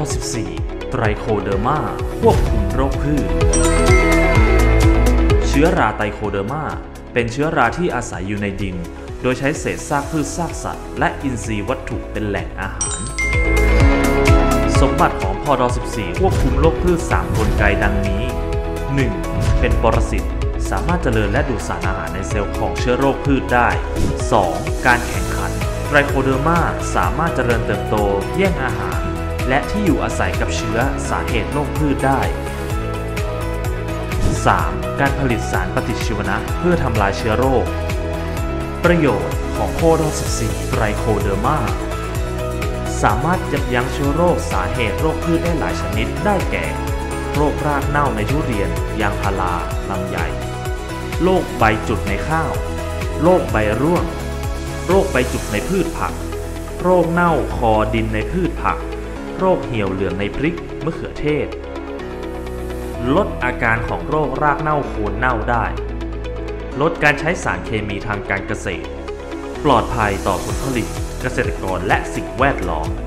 14ไตรโคเดอร์มาควบคุมโรคพืชเชื้อราไตโคเดอร์มาเป็นเชื้อราที่อาศัยอยู่ในดินโดยใช้เศษซากพืชซากสัตว์และอินทรีย์วัตถุเป็นแหล่งอาหารสมบัติของพด14ควบคุมโรคพืช3กลไกดังนี้ 1. เป็นปรสิตสามารถเจริญและดูดสารอาหารในเซลล์ของเชื้อโรคพืชได้ 2. การแข่งขันไตรโคเดอร์มาสามารถเจริญเติบโตแย่งอาหารและที่อยู่อาศัยกับเชื้อสาเหตุโรคพืชได้ 3. การผลิตสารปฏิชีวนะเพื่อทำลายเชื้อโรคประโยชน์ของพด14ไตรโคเดอร์มาสามารถยับยั้งเชื้อโรคสาเหตุโรคพืชได้หลายชนิดได้แก่โรครากเน่าในทุเรียนยางพาราลำไยโรคใบจุดในข้าวโรคใบร่วงโรคใบจุดในพืชผักโรคเน่าคอดินในพืชผักโรคเหี่ยวเหลืองในพริกมะเขือเทศลดอาการของโรครากเน่าโคนเน่าได้ลดการใช้สารเคมีทางการเกษตรปลอดภัยต่อผลผลิตเกษตรกรและสิ่งแวดล้อม